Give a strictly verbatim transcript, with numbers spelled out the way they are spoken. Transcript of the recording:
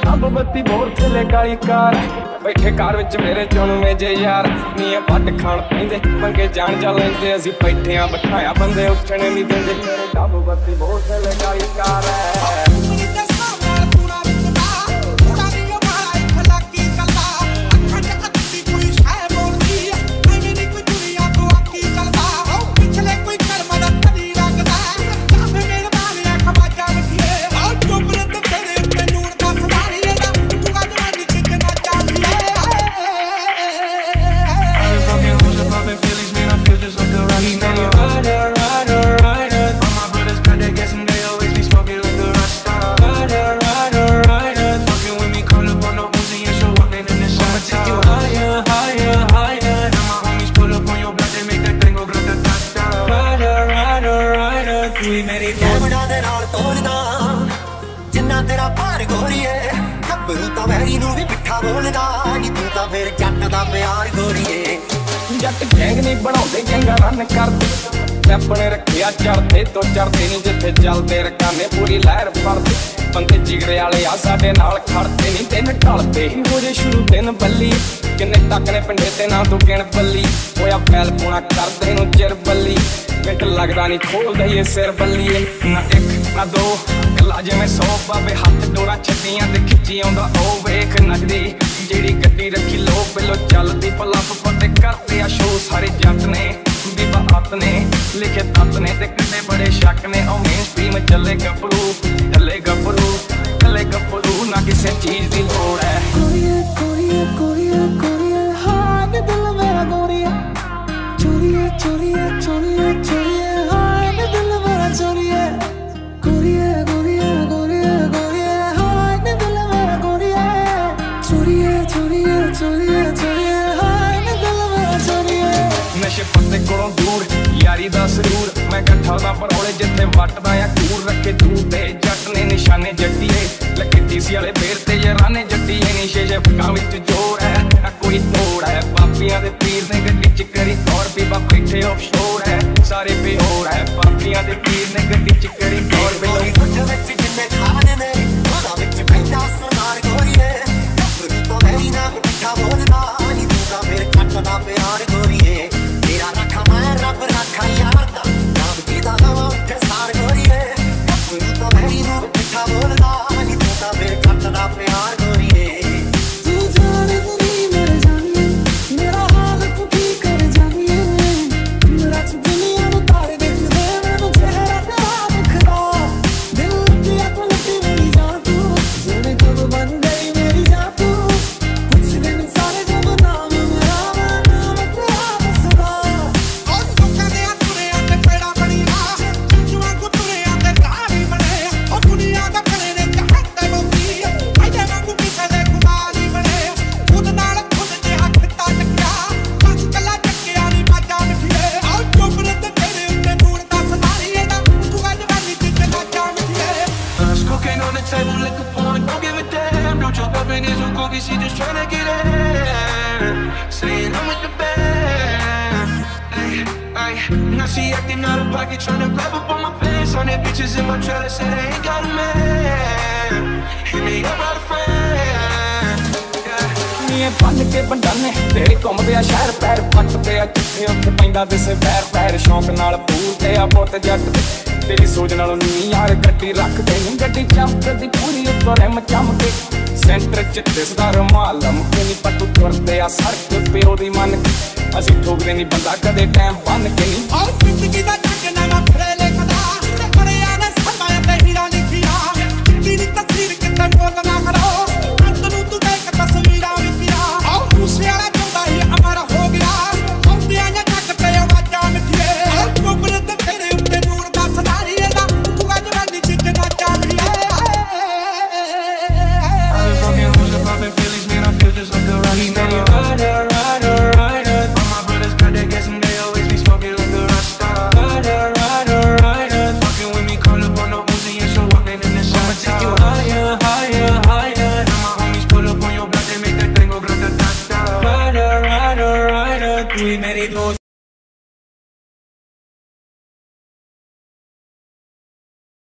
Dub बत्ती bore थले काली car बैठे कार विच मेरे चुनवे जे यार नी पट खाण पैंदे पंगे जान जा लैंदे असीं बैठे आ बिठाया बंदे उठने नहीं देंदे मेरे डब बत्ती बोर थले काली कार जिन्ना तेरा भार गोरीए गब्बरू तां वैरी नूं भी पिट्ठा बोलदा नी तू तां फिर जट दा प्यार गोरीए जट गैंग नहीं बनाउंदे गैंगा रन करदे अपने रखिया चढ़दे तो चढ़दे नहीं जिथे चलदे रकाने पूरी लहर फड़दे बंदे जिगरे वाले आ साडे नाल खड़दे नहीं दिन ढलदे ही हो जे शुरू दिन बल्ली किन्ने तक ने पिंडे ते ना तू गिण बल्ली होया फैल पूना करदे नूं चिर बल्ली मिंट लगदा नहीं खोलदा ये सिर बल्ली ना एक ना दो गल्ला जिवें सौ बाबे हाथ डोरा छड्डियां ते खिच्ची आउंदा ओ वेख नचदी जेड़ी गड्डी रखी लो पिलो चलदी पलप पते करदे आ शो सारे जट ने बीबा हत्थ ने लिखे तत्त ने ते किन्ने बड़े शक ने ओ मेन स्ट्रीम चले गब्बरू चले गब्बरू चले गब्बरू ना किसे चीज दी लोड़ है गोरिया गोरिया गोरिया गोरिया हां दिल मेरा गोरिया चोरिया चोरिया चोरिया चोरिया हां दिल मेरा चोरिया गोरिया गोरिया गोरिया गोरिया हां दिल मेरा गोरिया चोरिया चोरिया चोरिया चोरिया हां दिल मेरा चोरिया नशे पत्ते कोलों दूर यारी दा सरूर मैं गठा दा परोले जिथे वटदा आ कूर रखे दूर ते जट ने निशाने जट्टीए लगे टीसी वाले फेर ते याराने जट्टीए नी छे छे फकां विच जोर है ना कोई तोड़ है पापियां दे पीर ने गड्डी च करी और बीबा बैठे ऑफशोर है सारे बेहोर है पापियां दे पीर ने गड्डी च करी और बेलोई फुट विच जिन्ने खाने ने ओदा विच पैंदा सरदार गोरीए गब्बरू तो वैरी ना पिट्ठा बोलदा नी तू तां फिर कट दा प्यार गोरीए तेरा रखा मैं रब रखा यार दा नाम जीदा नवा उठे सार गोरीए गब्बरू तो वैरी ना पिट्ठा बोलदा नी तू तां फिर कट दा प्यार गोरीए तू जाने तू नहीं मर जानिए मेरा हाल तू की कर जानिए मेरा दुनिया नूं तारे देखदे मैनूं चेहरा तेरा दिखदा दिल दिया तू लगी मेरी जान तू सोने कब बन गई मेरी जान तू कुछ दिन सारे जब नाम मेरा मैं नाम तेरा दसदा ओ लोकां दे तुरे आंदे पेड़ा बनी आ जुआ को तुरे आंदे राही बने ओ दुनिया दा कले ने चाहते बोली आइदे वांगू किसे दे कुमारी बने खुद नाल खुद दे हक ता टक्या बस कला टक्या नी बाजा मिठिए आओ चुपरे ते तेरे उत्ते नूर दा सदारीए दा तू गज वाली ते बाजा मिठिए Smoking on the table, liquor pouring, don't give a damn. Don't jump up in his own cookies, he just tryna get in. Saying I'm with the band. Ay, ay. Now she acting out of pocket, tryna grab up on my pants. On that bitches in my trailer, said I ain't got a man. Hit me up out a friend. ਨੀ ਬੰਨ ਕੇ ਬੰਡਾਨੇ ਤੇਰੇ ਘੁੰਮਦੇ ਆ ਸ਼ਹਿਰ ਪੈਰ ਪੱਟਦੇ ਆ ਜਿੱਥੇ ਉੱਥੇ ਪੈਂਦਾ ਦਿਸੇ ਪੈਰ ਪੈਰ ਸ਼ੌਂਕ ਨਾਲ ਪੂਰਦੇ ਆ ਪੁੱਤ ਜੱਟ ਦੇ तेरी सोच नालों नी यार गड्डी रखदे नी गड्डी चमकदी पूरी उत्तों रिम चमके सेंटर च दिसदा रुमाल लमके नी पट्टू तुरदे आ सड़क प्यो दी मन के असीं ठोकदे नी बंदा कदे टाइम बन के नी